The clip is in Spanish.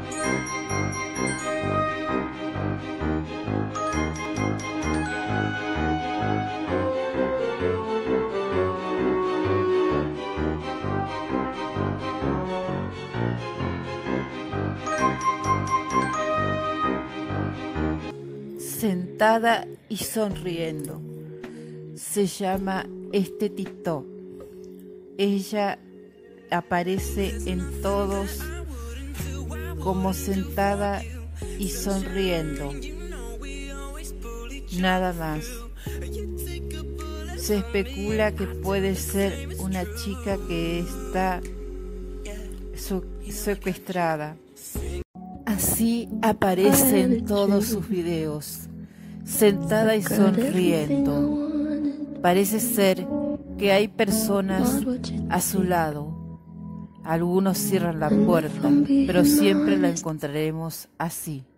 Sentada y sonriendo. Se llama este TikTok. Ella aparece en todos como sentada y sonriendo. Nada más. Se especula que puede ser una chica que está secuestrada. Así aparece en todos sus videos, sentada y sonriendo. Parece ser que hay personas a su lado. Algunos cierran la puerta, pero siempre la encontraremos así.